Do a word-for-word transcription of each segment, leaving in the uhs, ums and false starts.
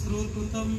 सर्वप्रथम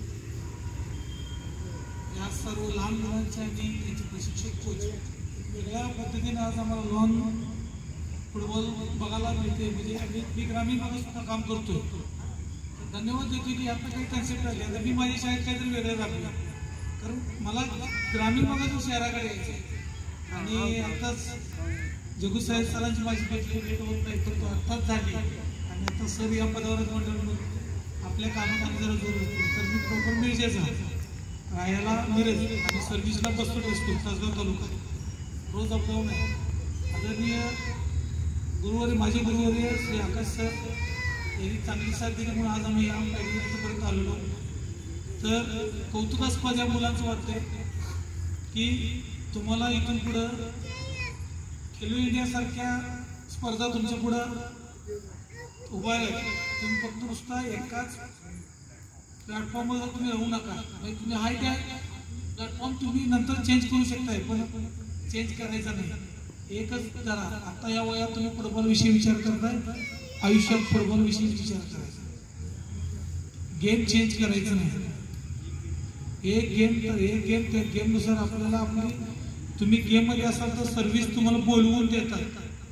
या सर्व लहान मुलांच्या आणि त्यांचे प्रशिक्षक कोच वेगळ्या पद्धतीने आज आम्हाला लॉन फुटबॉल बघायला मिळते. म्हणजे आम्ही मी ग्रामीण भागात सुद्धा काम करतो. धन्यवाद देतो की आता काही कन्सेप्ट आले. आता मी माझ्या शाळेत काहीतरी वेगळं दाखवलं, कारण मला ग्रामीण भागातून शहराकडे यायचं आहे. आणि आताच जगू साहेब सरांची माझी भेटली भेटवून काही करतो आत्ताच झाली. आणि आता सर या पदावरच म्हणतात आपल्या कामात आम्ही जरा जोर असतो. तर मी प्रॉपर मिरजेचा राहायला मिरज आणि सर्व्हिसला बसतो असतो तासगाव तालुका. रोज अपडाऊन आहे. आदरणीय गुरुवारी माझे गुरुवारी श्री आकाश सर यांनी चांगली साथ दिली म्हणून आज आम्ही या पर्यंत आलेलो. तर कौतुकास्पद या मुलांचं वाटतंय की तुम्हाला इथून पुढं खेलो इंडियासारख्या स्पर्धा तुमच्या पुढं उभा आहेत. तुम्ही फक्त नुसता एकाच प्लॅटफॉर्मवर तुम्ही राहू नका. म्हणजे तुम्ही हाय त्या प्लॅटफॉर्म तुम्ही नंतर चेंज करू शकताय, पण चेंज करायचा नाही. एकच करा. आता या वयात तुम्ही फुटबॉल विषयी विचार करताय, आयुष्यात फुटबॉल विषयी विचार करायचा. गेम चेंज करायचं नाही. एक गेम तर एक गेम त्या गेमनुसार आपल्याला आपली तुम्ही गेममध्ये असाल तर सर्व्हिस तुम्हाला बोलवून देतात.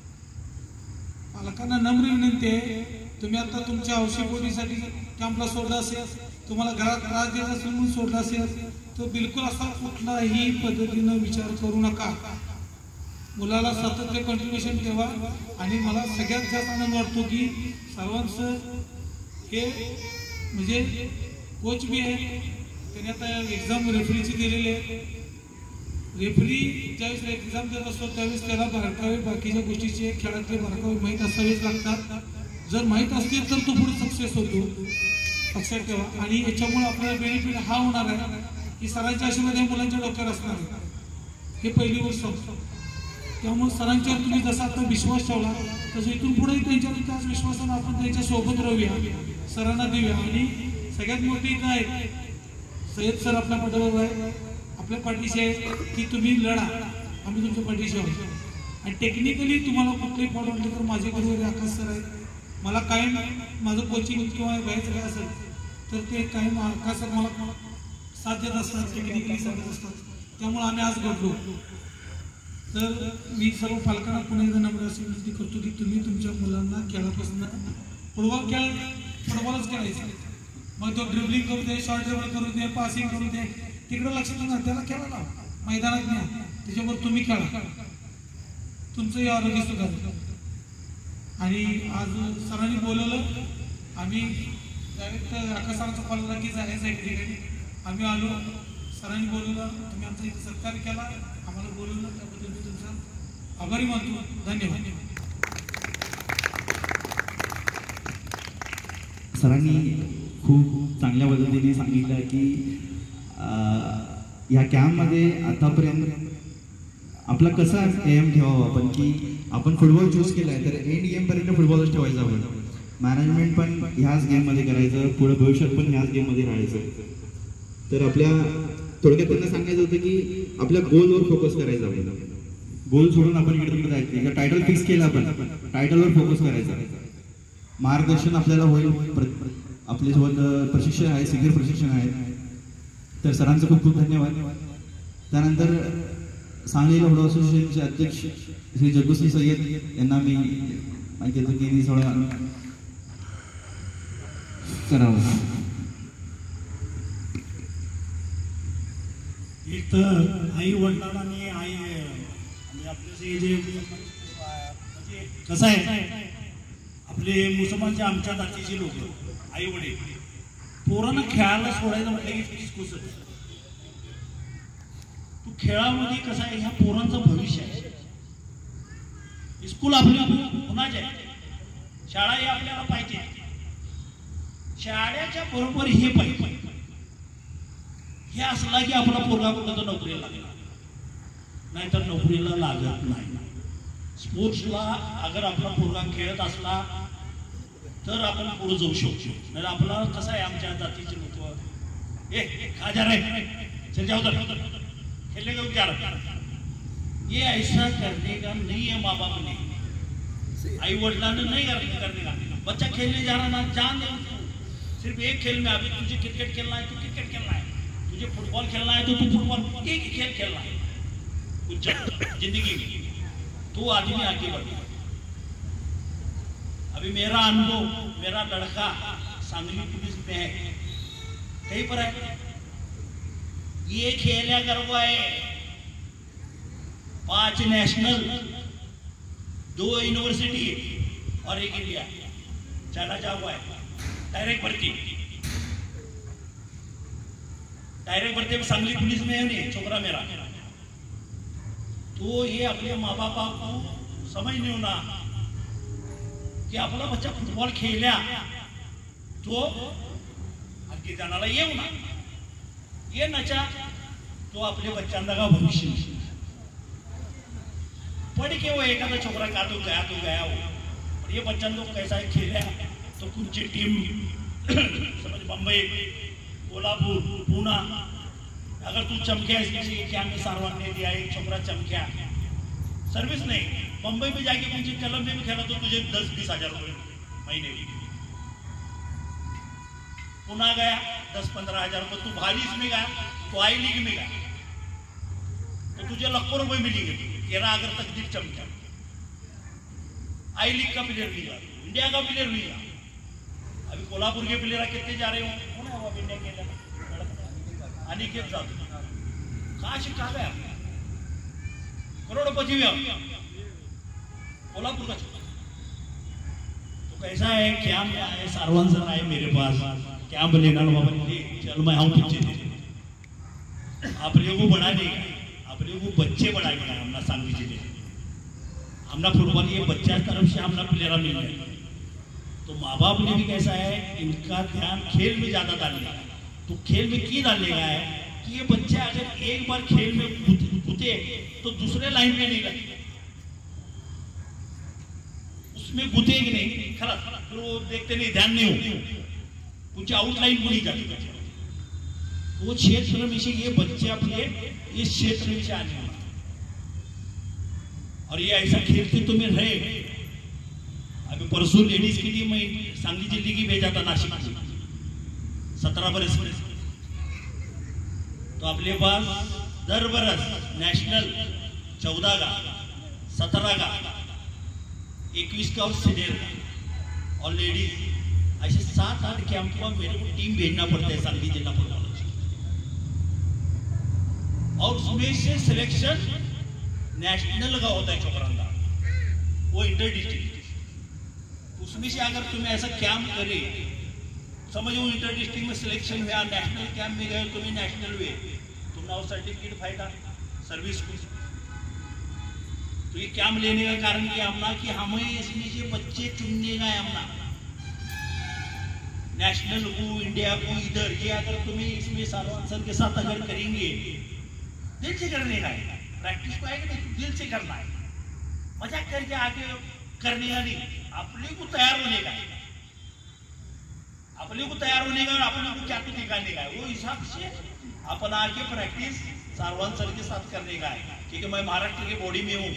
पालकांना नम्र विनंती आहे, तुम्ही आता तुमच्या औषधपोटीसाठी कॅम्पला सोडला असेल, तुम्हाला घरात त्रास देत असेल म्हणून सोडला असेल, तर बिलकुल असा कुठलाही पद्धतीनं विचार करू नका. मुलाला सातत्य कंटिन्युएशन ठेवा. आणि मला सगळ्यात जास्त आनंद वाटतो की सर्वांचं हे म्हणजे कोच बी आहे, त्याने आता एक्झाम रेफरीची दिलेली आहे. रेफरी ज्यावेळेस एक्झाम देत असतो त्यावेळेस त्याला बारकावे बाकीच्या गोष्टीचे खेळातले बारकावे माहीत असावेच लागतात. जर माहीत असतील तर तो पुढे सक्सेस होतो, लक्षात ठेवा. आणि याच्यामुळे आपल्याला बेनिफिट हा होणार आहे की सरांच्या आशीर्वाद या मुलांच्या डोक्यावर असणार आहे. हे पहिली गोष्ट. त्यामुळे सरांच्यावर तुम्ही जसा आता विश्वास ठेवला तसं इथून पुढेही त्यांच्यावर त्याच विश्वासानं आपण त्यांच्या सोबत राहूया, सरांना देऊया. आणि सगळ्यात मोठी इथं आहे सय्यद सर आपल्या पाठीवर आहे, आपल्या पाठीशी आहे की तुम्ही लढा, आम्ही तुमच्या पाठीशी आहोत. आणि टेक्निकली तुम्हाला कुठलंही फॉल वाटलं तर माझे गुरुवारी आकाश सर आहेत. मला कायम माझं कोचिंग किंवा घ्यायचं काय असेल तर ते कायम आकाश सर मला साथ देत असतात, टेक्निकली साथ देत असतात. त्यामुळे आम्ही आज घडलो. तर मी सर्व पालकांना पुन्हा एकदा नम्र अशी विनंती करतो की तुम्ही तुमच्या मुलांना खेळापासून फुटबॉल खेळ फुटबॉलच खेळायचं. मग तो ड्रिबलिंग करू दे, शॉर्ट ड्रिबल करू दे, पासिंग करू दे, तिकडे लक्ष देणार. त्याला खेळायला मैदानात न्या, त्याच्यावर तुम्ही खेळा, तुमचंही आरोग्य सुधारेल. आणि आज सरांनी बोलवलं, आम्ही डायरेक्ट आकाशाचा कॉल आला की जायचं आहे ठिकाणी. आम्ही आलो, सरांनी बोलवलं, तुम्ही आमचा इथे सत्कार केला, आम्हाला बोलवलं, त्याबद्दल मी तुमचा आभारी मानतो. धन्यवाद. सरांनी खूप चांगल्या पद्धतीने सांगितलं की या कॅम्पमध्ये आतापर्यंत आपला कसा एम ठेवावा आपण की आपण फुटबॉल चूज केला आहे तर एंड गेमपर्यंत फुटबॉलच ठेवायचा. आपण मॅनेजमेंट पण ह्याच गेममध्ये करायचं, पुढे भविष्यात पण ह्याच गेममध्ये राहायचं. तर आपल्या थोडक्यात त्यांना सांगायचं होतं की आपल्या गोलवर फोकस करायचा. आपल्याला गोल सोडून आपण इकडे तिकडे जायचं. टायटल फिक्स केलं आपण, टायटलवर फोकस करायचा. मार्गदर्शन आपल्याला होईल. आपल्यासोबत प्रशिक्षण आहे, सिनियर प्रशिक्षण आहे. तर सरांचं खूप खूप धन्यवाद. त्यानंतर सांगली लवडो असोसिएशनचे अध्यक्ष श्री जग्गूसिंह सय्यद यांना मी माहिती देतो की थोडं करावं. एक तर आई वडिलांना आणि आई आणि आपले जे म्हणजे कसं आहे, आपले मुसलमानचे आमच्या जातीचे लोक आई वडील पोरांना खेळायला सोडायचं म्हटलं की किसकुस. तू खेळामध्ये कसं आहे, ह्या पोरांचं भविष्य आहे. स्कूल आपल्या कुणाचे आहे, शाळा ही आपल्याला पाहिजे. शाळेच्या बरोबर हे पाहिजे. हे असला की आपला पोरगा कुठं तर नोकरीला लागला, नाहीतर नोकरीला लागत नाही. स्पोर्ट्सला अगर आपला पोरगा खेळत असला तर आपण पुढे जाऊ शकतो. नाही आपला कसं आहे, आमच्या जातीचे लोक ए खाजा रे चल जाओ उधर खेलने का विचार, ये ऐसा करने का नहीं है. माँ बाप ने, आई वडिलांना नहीं करने का. बच्चा खेलने जा रहा ना, जान दे, सिर्फ एक खेल में, अभी तुझे क्रिकेट खेलना है तो क्रिकेट खेलना है, तुझे फुटबॉल खेलना है तो तू फुटबॉल, एक ही खेल खेलना है कुछ जिंदगी में, तो आदमी आगे बढ़ता है। अभी मेरा अनुभव, मेरा लड़का सांगली पुलिस में है, कहीं पर है, ये खेला करवाए पांच नेशनल, दो यूनिवर्सिटी और एक इंडिया, चला जा हुआ है डायरेक्ट भर्ती, डायरेक्ट भर्ती में सांगली पुलिस में है नहीं छोकरा मेरा। तो ये अपने माँ बाप को समझ नहीं होना कि अपना बच्चा फुटबॉल खेला तो आगे जाना ये होना, ये नचा तो आपल्या बच्चांना का भविष्य पढ़ के वो एक आधा छोकरा का तो गया तो गया हो, और ये बच्चा लोग कैसा है खेला तो कुछ टीम समझ बम्बई, कोल्हापुर, पूना, अगर तू चमकिया इसमें क्या में सारवान ने दिया, एक छोकरा चमकिया, सर्विस नहीं, बम्बई में जाके मुझे कलम में भी खेला तो तुझे दस बीस हजार रुपये महीने की, पुना गया दस पंद्रह हजार रुपये, तू भारी इसमें गया तो आई लीग में गया तो तुझे लाखों रुपए मिलेंगे, तेरा अगर तकदीर चमका, आई लीग का प्लेयर लिया, इंडिया का प्लेयर लिया, अभी कोल्हापुर के प्लेयर कितने जा रहे हो, कौन है वो इंडिया के अनिकेत जाधव, कहाँ शिका गया करोड़पति भी कोल्हापुर का छोटा, तो कैसा है क्या में आए सारवान सर आए मेरे पास, क्या बोले ना बाबा चल मैं आऊँ पीछे, आप लोगों को बढ़ा देगा, आप लोगों को बच्चे बढ़ाएगा, हमने सांगली जिले हमने फुटबॉल ये बच्चा तरफ से हमने प्लेयर मिल गए, तो माँ बाप ने भी कैसा है इनका ध्यान खेल में ज्यादा डालेगा, तो खेल में की डालेगा है कि ये बच्चा अगर एक बार खेल में घुसे तो दूसरे लाइन में नहीं लगे, उसमें घुसेगी नहीं, खराब फिर वो देखते नहीं, ध्यान नहीं हो, कुछ आउटलाइन को नहीं जाती, वो क्षेत्र में से ये बच्चे अपने इस क्षेत्र में से आने वाला, और ये ऐसा खेलते तुम्हें रहे। अभी परसों लेडीज के लिए मैं सांगली जिले की भेजा था नासिक में सत्रह बरस में, तो अपने पास दर बरस नेशनल चौदह का, सत्रह का, इक्कीस का और सीनियर का और लेडीज, ऐसे सात आठ कैंप में मेरे को टीम भेजना पड़ता है सांगली जिला फुटबॉल, और उसमें से सिलेक्शन नेशनल का होता है छोकरा का, वो इंटर डिस्ट्रिक्ट, उसमें से अगर तुम्हें ऐसा कैंप करे, समझो इंटर डिस्ट्रिक्ट में सिलेक्शन हुआ, नेशनल कैंप में गए तुम्हें नेशनल हुए, तुमने वो सर्टिफिकेट फायदा सर्विस को, तो ये कैंप लेने का कारण क्या हमना कि हमें इसमें से बच्चे चुनने का है हमना, नेशनल को, इंडिया को, इधर ये अगर तुम्हें इसमें सारवान सर के साथ अगर करेंगे, दिल से करने का है, प्रैक्टिस को आएगा नहीं, दिल से करना है, मजाक करके आगे करने का नहीं, अपने को तैयार होने का है, अपने को तैयार होने का और अपने को क्या तो दिखाने का है, वो हिसाब से अपन आगे प्रैक्टिस सारवान सर के साथ करने का है, क्योंकि मैं महाराष्ट्र के बॉडी में हूँ,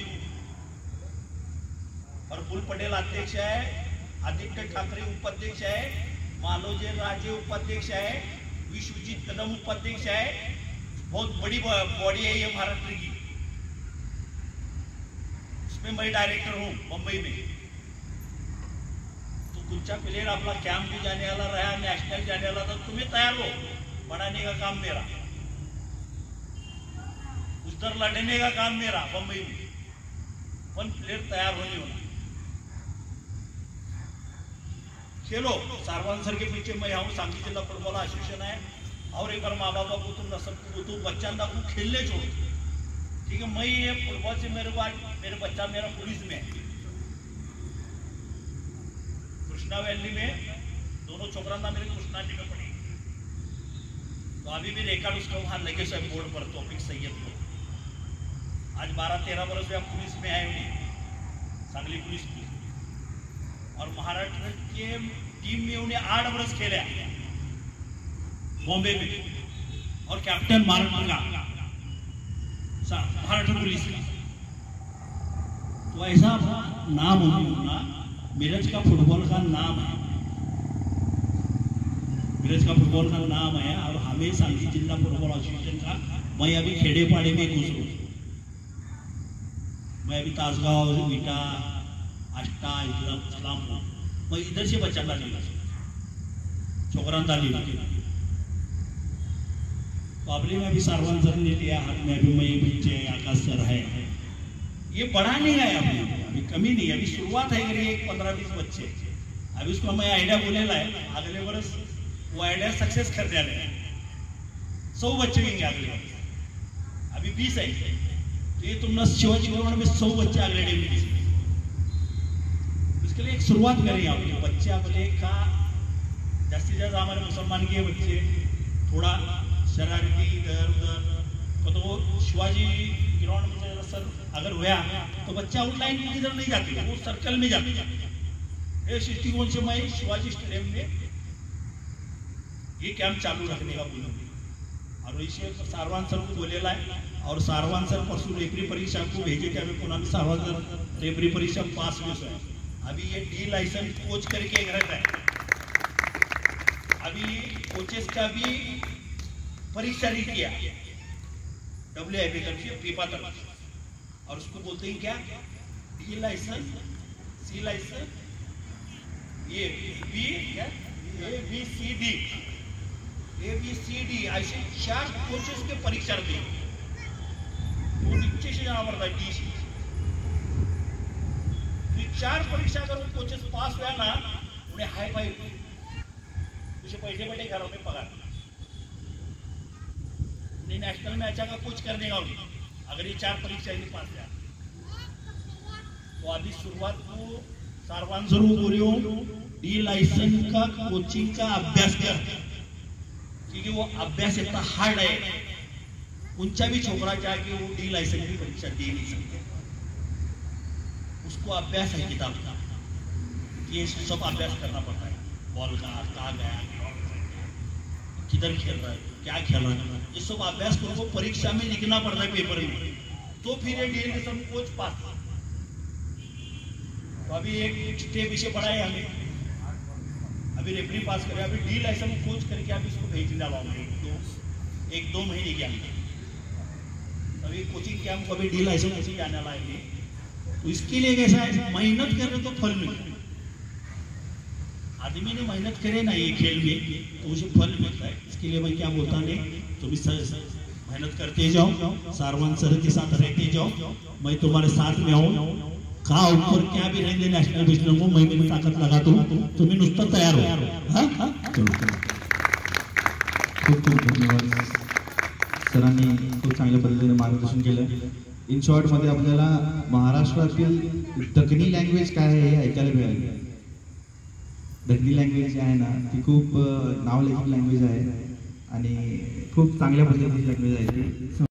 और फुल पटेल अध्यक्ष है, आदित्य ठाकरे उपाध्यक्ष है, मालोजी राजे उपाध्यक्ष है, विश्वजीत कदम उपाध्यक्ष है, बहुत बड़ी बॉडी है ये महाराष्ट्र की, उसमें मैं डायरेक्टर हूँ मुंबई में, तो कुछ प्लेयर अपना कैंप भी जाने वाला रहा, नेशनल जाने वाला था, तुम्हें तैयार हो, बढ़ाने का काम मेरा, उधर लड़ने का काम मेरा मुंबई में, वन प्लेयर तैयार होने होना, खेलो सारवान सर के पीछे मैं आऊँ, सांगली जिला फुटबॉल एसोसिएशन है, और एक बार माँ बाप को तुम सबको तो बच्चा ना को खेलने छोड़ो, ठीक है, मैं ये फुटबॉल से मेरे को आज मेरे बच्चा मेरा पुलिस में है, कृष्णा वैली में दोनों छोकरा था मेरे कृष्णा जी में पड़ी, तो अभी भी रिकॉर्ड उसका वहां लगे सब बोर्ड पर, तौफीक सैयद को आज बारह तेरह वर्ष में पुलिस में आए उन्हें सांगली पुलिस की, और महाराष्ट्र के टीम में उन्हें आठ वर्ष खेले बॉम्बे में, और कैप्टन महाराष्ट्र का महाराष्ट्र पुलिस का, तो ऐसा नाम होना मेरठ का फुटबॉल का नाम है, ब्रिज का फुटबॉल का नाम है और हमें सांगली जिला फुटबॉल एसोसिएशन का, मैं अभी खेड़े पाड़े में घुस रहा हूँ। मैं अभी तासगांव, ईटा, आष्टा, इस्लामपुर, मैं इधर से बच्चा ला लिया छोकरान डाली पाबली में अभी सारवान सर ने लिया हाथ में, अभी मैं बच्चे आकाश सर है। ये बड़ा नहीं है अभी, अभी कमी नहीं है, अभी शुरुआत है करिए एक पंद्रह बीस बच्चे। अभी उसको मैं आइडिया बोलेला है, अगले वर्ष वो आइडिया सक्सेस कर दिया है, सौ बच्चे होंगे अगले वर्ष। अभी बीस है तो ये तुमने शिवाजी ग्राउंड में सौ बच्चे अगले डे में, इसके लिए एक शुरुआत करें आप बच्चे अपने का जास्तीत ज्यादा हमारे मुसलमान के बच्चे थोड़ा शरारती इधर उधर, तो वो शिवाजी ग्राउंड में सर अगर हुआ तो बच्चा आउटलाइन में इधर नहीं जाते, वो सर्कल में जाते। इस दृष्टिकोण से मैं शिवाजी स्टेडियम में ये कैंप चालू रखने का बोलूँगी और इसे सारवान सर को बोलेला है और सारवान सर परसों रेफरी परीक्षा को भेजे कि अभी पुनः सारवान सर रेफरी परीक्षा पास में है। अभी ये डी लाइसेंस कोच करके एक रहता है, अभी कोचेस का भी परीक्षा नहीं किया डब्ल्यू आई पी तरफ से फीफा तरफ, और उसको बोलते हैं क्या डी लाइसेंस, सी लाइसेंस, ये बी क्या A B C D, A B C D ऐसे चार कोचेस के परीक्षा दी, वो नीचे से जाना पड़ता है डी से। चार परीक्षा अगर वो कोचेस पास हुआ ना, उन्हें हाई फाई उसे बैठे बैठे घरों में पगार, उन्हें नेशनल में अच्छा का कोच करने का अगर ये चार परीक्षा नहीं पास हुआ। तो अभी शुरुआत को सारवान जरूर बोल रही हूँ, डी लाइसेंस का कोचिंग का अभ्यास कर, क्योंकि वो अभ्यास इतना हार्ड है, उनका भी छोकरा जाके वो डी लाइसेंस की परीक्षा दे नहीं सकते, उसको अभ्यास है किताब का, ये सब अभ्यास करना पड़ता है, बॉल का कहाँ गया, किधर खेल रहा है, क्या खेल रहा है, ये सब अभ्यास को परीक्षा में लिखना पड़ता है पेपर में, तो फिर ये डी लाइसेंस कोच पास। तो अभी एक स्टेप इसे बढ़ाए हमें, अभी रेफरी पास करे, अभी डी लाइसेंस कोच करके अभी इसको भेज डालोगे एक दो एक दो महीने के अंदर, अभी कोचिंग कैंप को अभी डी लाइसेंस ऐसे जाने लाएंगे। तो इसके लिए कैसा है, मेहनत कर रहे तो फल मिलता है, आदमी ने मेहनत करे ना ये खेल में तो उसे फल मिलता है। इसके लिए मैं क्या बोलता नहीं, तुम इस मेहनत करते जाओ, सारवान सर के साथ रहते जाओ, मैं तुम्हारे साथ में आऊँ, कहा ऊपर क्या भी रहेंगे नेशनल विजन को मैं मेरी ताकत लगाता हूँ, तुम्हें नुसता तैयार हो। खूप खूप धन्यवाद सरांनी, खूप चांगल्या पद्धतीने मार्गदर्शन केलं। इन शॉर्ट मध्ये आपल्याला महाराष्ट्रातील दखनी लँग्वेज काय आहे हे ऐकायला मिळालं। दखनी लँग्वेज आहे ना ती खूप नावलौकिक लँग्वेज आहे आणि खूप चांगल्या पद्धतीची लँग्वेज आहे ती।